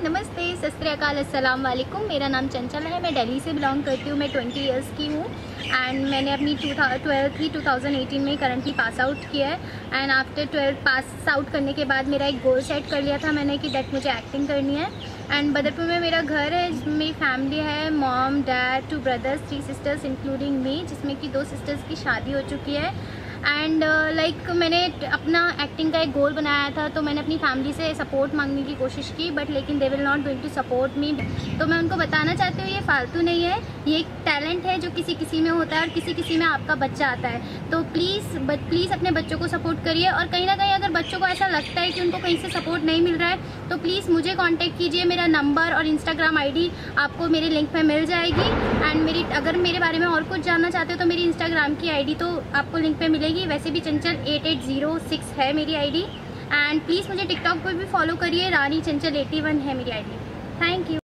नमस्ते, सत श्री अकाल, अस्सलाम वालेकुम। मेरा नाम चंचल है, मैं दिल्ली से बिलोंग करती हूँ। मैं 20 इयर्स की हूँ एंड मैंने अपनी 2018 में करंटली पास आउट किया है। एंड आफ्टर 12 पास आउट करने के बाद मेरा एक गोल सेट कर लिया था मैंने कि दैट मुझे एक्टिंग करनी है। एंड बदरपुर में मेरा घर है, मेरी फैमिली है, mom, dad, 2 brothers, 3 sisters including me, जिसमें कि 2 सिस्टर्स की शादी हो चुकी है। एंड मैंने अपना एक्टिंग का एक गोल बनाया था, तो मैंने अपनी फैमिली से सपोर्ट मांगने की कोशिश की, बट लेकिन they will not going to support me. तो मैं उनको बताना चाहती हूँ ये फालतू नहीं है, ये एक टैलेंट है जो किसी किसी में होता है और किसी किसी में आपका बच्चा आता है। तो प्लीज़ अपने बच्चों को सपोर्ट करिए। और कहीं ना कहीं अगर बच्चों को ऐसा लगता है कि उनको कहीं से सपोर्ट नहीं मिल रहा है तो प्लीज़ मुझे कॉन्टेक्ट कीजिए। मेरा नंबर और इंस्टाग्राम ID आपको मेरे लिंक में मिल जाएगी। एंड अगर मेरे बारे में और कुछ जानना चाहते हो तो मेरी इंस्टाग्राम की ID तो आपको लिंक पे मिलेगी। वैसे भी चंचल 8806 है मेरी ID। एंड प्लीज़ मुझे टिकटॉक पर भी फॉलो करिए, रानी चंचल 81 है मेरी ID। Thank you.